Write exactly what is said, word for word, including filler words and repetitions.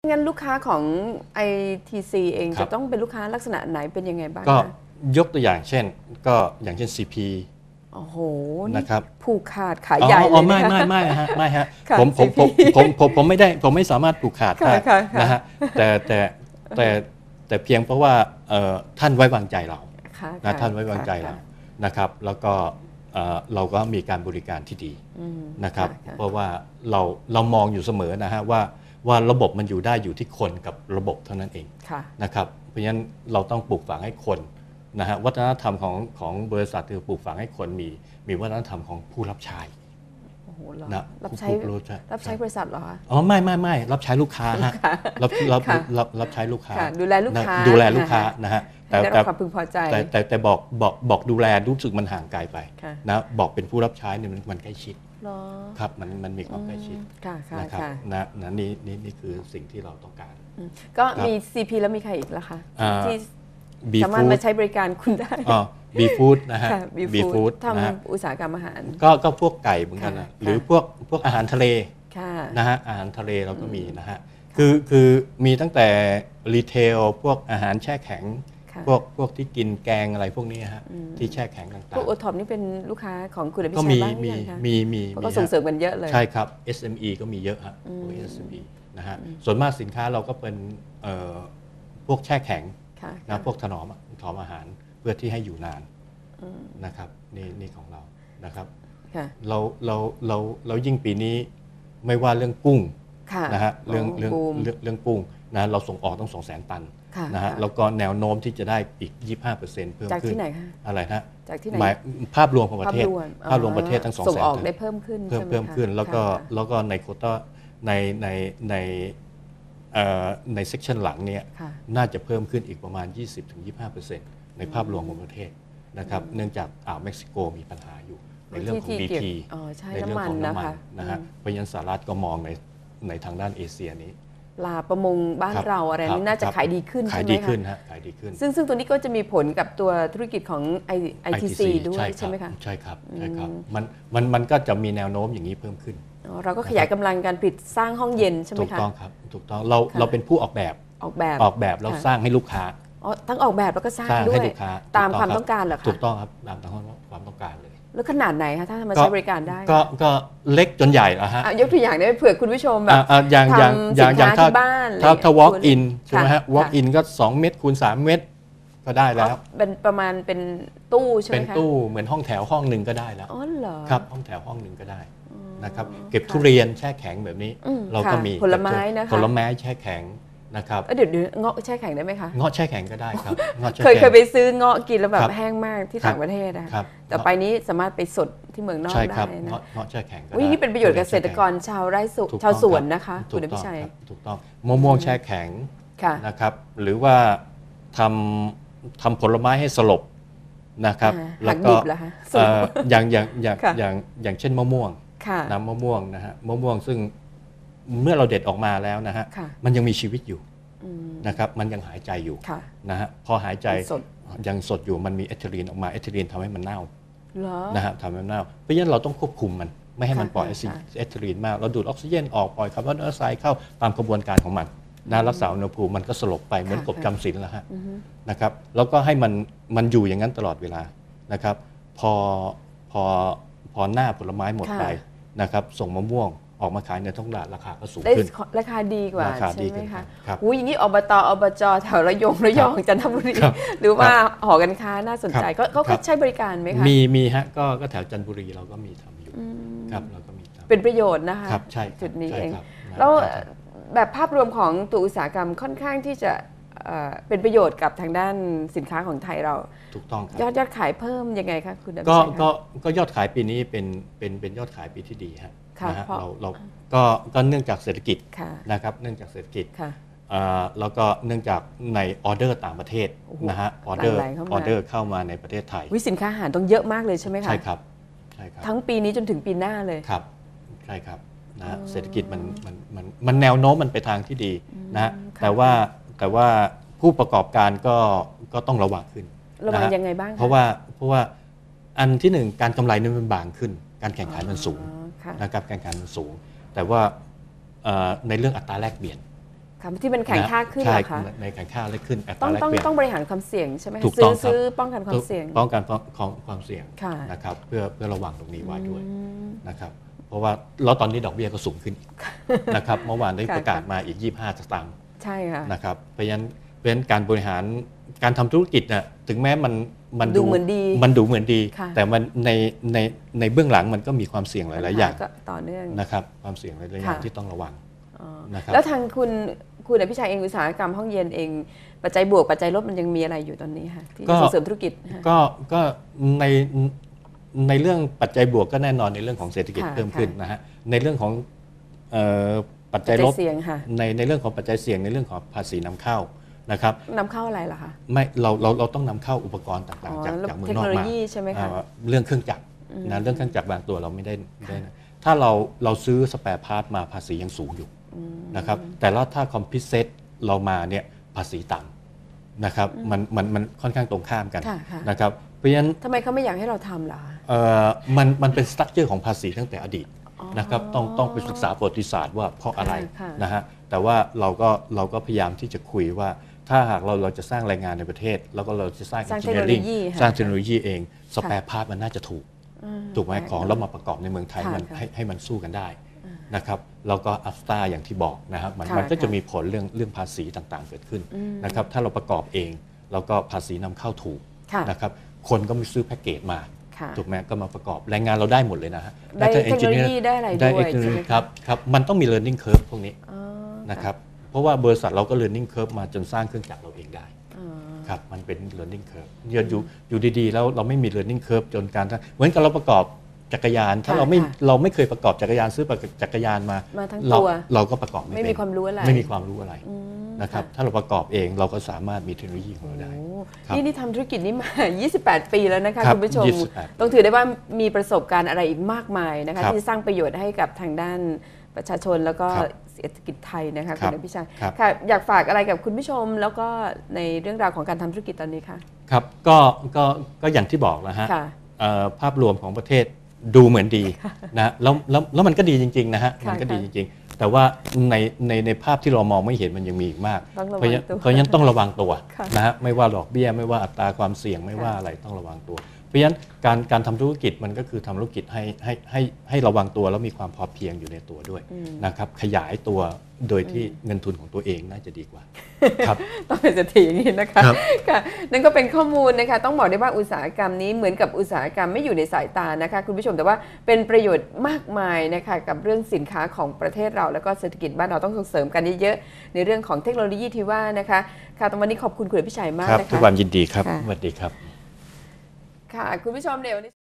งั้นลูกค้าของ ไอ ที ซี เองจะต้องเป็นลูกค้าลักษณะไหนเป็นยังไงบ้างก็ยกตัวอย่างเช่นก็อย่างเช่น ซี พีโอ้โหนะครับผูกขาดขายใหญ่เลยอ๋อไม่ไม่ไม่ฮะไม่ฮะผมผมผมผมผมผมไม่ได้ผมไม่สามารถผูกขาดได้นะฮะแต่แต่แต่แต่เพียงเพราะว่าท่านไว้วางใจเรานะท่านไว้วางใจเรานะครับแล้วก็เราก็มีการบริการที่ดีนะครับเพราะว่าเราเรามองอยู่เสมอนะฮะว่าว่าระบบมันอยู่ได้อยู่ที่คนกับระบบเท่านั้นเองนะครับเพราะฉะนั้นเราต้องปลูกฝังให้คนนะฮะวัฒนธรรมของของบริษัทคือปลูกฝังให้คนมีมีวัฒนธรรมของผู้รับใช้นะรับใช้รับใช้บริษัทเหรอคะอ๋อไม่ไม่ไม่รับใช้ลูกค้าฮะรับรับรับรับใช้ลูกค้าดูแลลูกค้าดูแลลูกค้านะฮะแต่แต่ความพึงพอใจแต่แต่แต่บอกบอกบอกดูแลรู้สึกมันห่างไกลไปนะบอกเป็นผู้รับใช้เนี่ยมันมันใกล้ชิดครับมันมันมีความใกล้ชิดนะครับนะนะนี่นี่นี่คือสิ่งที่เราต้องการก็มี ซี พี แล้วมีใครอีกล่ะคะที่สามารถมาใช้บริการคุณได้อ๋อบีฟู้ดนะฮะบีฟู้ดทำอุตสาหกรรมอาหารก็ก็พวกไก่เหมือนกันนะหรือพวกพวกอาหารทะเลนะฮะอาหารทะเลเราก็มีนะฮะคือคือมีตั้งแต่รีเทลพวกอาหารแช่แข็งพวกพวกที่กินแกงอะไรพวกนี้ฮะที่แช่แข็งต่างๆพวกโอท็อปนี่เป็นลูกค้าของคุณอภิชัยบ้างหรือยังคะมีมีมีก็ส่งเสริมกันเยอะเลยใช่ครับ เอส เอ็ม อี ก็มีเยอะฮะพวก เอส เอ็ม อี นะฮะส่วนมากสินค้าเราก็เป็นพวกแช่แข็งนะพวกถนอมถนอมอาหารเพื่อที่ให้อยู่นานนะครับนี่นี่ของเรานะครับเราเราเราเรายิ่งปีนี้ไม่ว่าเรื่องกุ้งนะฮะเรื่องเรื่องเรื่องกุ้งนะเราส่งออกต้องสองแสนตันนะฮะแล้วก็แนวโน้มที่จะได้อีก ยี่สิบห้าเปอร์เซ็นต์ เพิ่มขึ้นจากที่ไหนคะอะไรนะจากที่ไหนภาพรวมของประเทศภาพรวมประเทศทั้งสองแสนส่งออกได้เพิ่มขึ้นเพิ่มเพิ่มขึ้นแล้วก็แล้วก็ในโควต้าในในในในเซกชันหลังเนี่ยน่าจะเพิ่มขึ้นอีกประมาณ ยี่สิบถึงยี่สิบห้าเปอร์เซ็นต์ ในภาพรวมของประเทศนะครับเนื่องจากอ่าวเม็กซิโกมีปัญหาอยู่ในเรื่องของ บี พี ในเรื่องของน้ำมันนะฮะเพราะฉะนั้นสหรัฐก็มองในในทางด้านเอเชียนี้ปลาประมงบ้านเราอะไรนี้น่าจะขายดีขึ้นขายดีขึ้นฮะขายดีขึ้นซึ่งซึ่งตัวนี้ก็จะมีผลกับตัวธุรกิจของ ไอ ที ซี ด้วยใช่ไหมคะใช่ครับใช่ครับมันมันมันก็จะมีแนวโน้มอย่างนี้เพิ่มขึ้นเราก็ขยายกำลังการผลิตสร้างห้องเย็นใช่ไหมคะถูกต้องครับถูกต้องเราเราเป็นผู้ออกแบบออกแบบออกแบบแล้วสร้างให้ลูกค้าทั้งออกแบบแล้วก็สร้างด้วยตามความต้องการเหรอคะถูกต้องครับตามความต้องการเลยแล้วขนาดไหนคะถ้ามาใช้บริการได้ก็ก็เล็กจนใหญ่แล้วฮะยกตัวอย่างได้เผื่อคุณผู้ชมแบบอย่างอย่างอย่างอย่างถ้าถ้าถ้า walk in ใช่ไหมฮะ walk in ก็สองเมตรคูณสามเมตรก็ได้แล้วเป็นประมาณเป็นตู้ใช่ไหมคะเป็นตู้เหมือนห้องแถวห้องหนึ่งก็ได้แล้วอ๋อเหรอครับห้องแถวห้องหนึ่งก็ได้นะครับเก็บทุเรียนแช่แข็งแบบนี้เราก็มีผลไม้นะคะผลไม้แช่แข็งนะครับเดี๋ยวเดี๋ยวเงาะแช่แข็งได้ไหมคะเงาะแช่แข็งก็ได้ครับเคยเคยไปซื้อเงาะกินแล้วแบบแห้งมากที่ต่างประเทศนะคะแต่ไปนี้สามารถไปสดที่เมืองนอกได้นะเงาะแช่แข็งวินี่เป็นประโยชน์เกษตรกรชาวไร่ชาวสวนนะคะคุณอภิชัยถูกต้องมะม่วงแช่แข็งนะครับหรือว่าทำทำผลไม้ให้สลบนะครับแล้วก็อย่างอย่างอย่างอย่างอย่างเช่นมะม่วงน้ำมะม่วงนะฮะมะม่วงซึ่งเมื่อเราเด็ดออกมาแล้วนะฮะมันยังมีชีวิตอยู่นะครับมันยังหายใจอยู่นะฮะพอหายใจยังสดอยู่มันมีเอทิลีนออกมาเอทิลีนทำให้มันเน่านะฮะทำให้มันเน่าเพราะฉะนั้นเราต้องควบคุมมันไม่ให้มันปล่อยเอทิลีนมากเราดูดออกซิเจนออกปล่อยคาร์บอนไดออกไซด์เข้าตามกระบวนการของมันนะรักษาอุณหภูมิมันก็สลบไปเหมือนกบจำศีลแล้วฮะนะครับแล้วก็ให้มันมันอยู่อย่างนั้นตลอดเวลานะครับพอพอพอหน้าผลไม้หมดไปนะครับส่งมะม่วงออกมาขายในท้องตลาดราคาก็สูงขึ้นราคาดีกว่าใช่ไหมคะครับอุ้ยอย่างนี้อบตอบจแถวระยองระยองจันทบุรีหรือว่าหอการค้าน่าสนใจก็เขาใช้บริการไหมคะมีมีฮะก็ก็แถวจันทบุรีเราก็มีทำอยู่ครับเราก็มีเป็นประโยชน์นะคะครับใช่จุดนี้เองแล้วแบบภาพรวมของตัวอุตสาหกรรมค่อนข้างที่จะเป็นประโยชน์กับทางด้านสินค้าของไทยเราถูกต้องครับยอดยอดขายเพิ่มยังไงคะคุณก็ก็ก็ยอดขายปีนี้เป็นเป็นเป็นยอดขายปีที่ดีฮะนะฮะเราเราก็ก็เนื่องจากเศรษฐกิจนะครับเนื่องจากเศรษฐกิจแล้วก็เนื่องจากในออเดอร์ต่างประเทศนะฮะออเดอร์ออเดอร์เข้ามาในประเทศไทยวิสินค้าอาหารต้องเยอะมากเลยใช่ไหมคะใช่ครับใช่ครับทั้งปีนี้จนถึงปีหน้าเลยครับใช่ครับนะฮะเศรษฐกิจมันมันมันมันแนวโน้มมันไปทางที่ดีนะแต่ว่าแต่ว่าผู้ประกอบการก็ก็ต้องระวังขึ้นระวังยังไงบ้างเพราะว่าเพราะว่าอันที่หนึ่งการกำไรนี่มันบางขึ้นการแข่งขันมันสูงนะครับการแข่งขันมันสูงแต่ว่าในเรื่องอัตราแลกเปลี่ยนค่ะที่มันแข่งค่าขึ้นเหรอคะในแข่งค่าเลยขึ้นอัตต้อราง แลกต้องเปลี่ยนต้องบริหารความเสี่ยงใช่ไหมถูกต้องครับซื้อป้องกันความเสี่ยงป้องกันของความเสี่ยงค่ะนะครับเพื่อเพื่อระวังตรงนี้ไว้ด้วยนะครับเพราะว่าแล้วตอนนี้ดอกเบี้ยก็สูงขึ้นนะครับเมื่อวานได้ประกาศมาอีกยี่สิบห้าสตางค์ใช่ค่ะนะครับเพราะฉะนั้นเพราะฉะนั้นการบริหารการทำธุรกิจน่ะถึงแม้มันมันดูเหมือนดีมันดูเหมือนดีค่ะแต่มันในในในเบื้องหลังมันก็มีความเสี่ยงหลายๆอย่างก็ต่อเนื่องนะครับความเสี่ยงหลายๆอย่างที่ต้องระวังนะครับแล้วทางคุณคุณอภิชัยเองอุตสาหกรรมห้องเย็นเองปัจจัยบวกปัจจัยลบมันยังมีอะไรอยู่ตอนนี้ค่ะที่ส่งเสริมธุรกิจก็ก็ในในเรื่องปัจจัยบวกก็แน่นอนในเรื่องของเศรษฐกิจเพิ่มขึ้นนะฮะในเรื่องของปัจจัยลบในในเรื่องของปัจจัยเสี่ยงในเรื่องของภาษีนำเข้านะครับนำเข้าอะไรล่ะคะไม่เราเราเราต้องนำเข้าอุปกรณ์ต่างๆจากจากเมืองนอกมาใช่ไหมคะเรื่องเครื่องจักรนะเรื่องเครื่องจักรบางตัวเราไม่ได้ได้ถ้าเราเราซื้อสแปร์พาร์ทมาภาษียังสูงอยู่นะครับแต่แล้วถ้าคอมพิวเซตเรามาเนี่ยภาษีต่ำนะครับมันมันมันค่อนข้างตรงข้ามกันนะครับเพราะฉะนั้นทำไมเขาไม่อยากให้เราทำล่ะเออมันมันเป็นสตรัคเจอร์ของภาษีตั้งแต่อดีตนะครับต้องต้องไปศึกษาประวัติศาสตร์ว่าเพราะอะไรนะฮะแต่ว่าเราก็เราก็พยายามที่จะคุยว่าถ้าหากเราเราจะสร้างแรงงานในประเทศแล้วก็เราจะสร้าง engineering สร้างเทคโนโลยีเองสแปร์พาร์ทมันน่าจะถูกถูกไหมของแล้วมาประกอบในเมืองไทยมันให้ให้มันสู้กันได้นะครับแล้วก็อัฟตาอย่างที่บอกนะครับมันมันก็จะมีผลเรื่องเรื่องภาษีต่างๆเกิดขึ้นนะครับถ้าเราประกอบเองแล้วก็ภาษีนำเข้าถูกนะครับคนก็ไม่ซื้อแพ็กเกจมาถูกไหมก็มาประกอบแรงงานเราได้หมดเลยนะฮะได้เทคโนโลยีได้อะไรด้วยใช่ไหมครับครับมันต้องมี learning curve พวกนี้นะครับเพราะว่าบริษัทเราก็ learning curve มาจนสร้างเครื่องจักรเราเองได้ครับมันเป็น learning curve อยู่อยู่ดีๆแล้วเราไม่มี learning curve จนการเหมือนกับเราประกอบจักรยานถ้าเราไม่เราไม่เคยประกอบจักรยานซื้อจักรยานมาเราเราก็ประกอบไม่มีความรู้อะไรไม่มีความรู้อะไรนะครับถ้าเราประกอบเองเราก็สามารถมีเทคโนโลยีของเราได้นี่นี่ทำธุรกิจนี้มายี่สิบแปดปีแล้วนะคะคุณผู้ชมต้องถือได้ว่ามีประสบการณ์อะไรอีกมากมายนะคะที่สร้างประโยชน์ให้กับทางด้านประชาชนแล้วก็เศรษฐกิจไทยนะคะคุณอภิชัยค่ะอยากฝากอะไรกับคุณผู้ชมแล้วก็ในเรื่องราวของการทำธุรกิจตอนนี้ค่ะครับก็ก็ก็อย่างที่บอกนะฮะภาพรวมของประเทศดูเหมือนดีนะแล้วแล้วแล้วมันก็ดีจริงๆนะฮะมันก็ดีจริงๆแต่ว่าในในในภาพที่เรามองไม่เห็นมันยังมีอีกมากเพราะเพราะฉะนั้นต้องระวังตัวนะฮะไม่ว่าดอกเบี้ยไม่ว่าอัตราความเสี่ยงไม่ว่าอะไรต้องระวังตัวเพราะฉะนั้นการการทำธุรกิจมันก็คือทำธุรกิจให้ให้ให้ให้ระวังตัวแล้วมีความพอเพียงอยู่ในตัวด้วยนะครับขยายตัวโดยที่เงินทุนของตัวเองน่าจะดีกว่าครับต้องเป็นเศรษฐีอย่างนี้นะคะค่ะนั่นก็เป็นข้อมูลนะคะต้องบอกได้ว่าอุตสาหกรรมนี้เหมือนกับอุตสาหกรรมไม่อยู่ในสายตานะคะคุณผู้ชมแต่ว่าเป็นประโยชน์มากมายนะคะกับเรื่องสินค้าของประเทศเราแล้วก็เศรษฐกิจบ้านเราต้องส่งเสริมกันเยอะๆในเรื่องของเทคโนโลยีที่ว่านะคะค่ะตรงวันนี้ขอบคุณคุณอภิชัยมากนะคะทุกวันยินดีครับสวัสดีครับค่ะคุณผู้ชมเดี๋ยว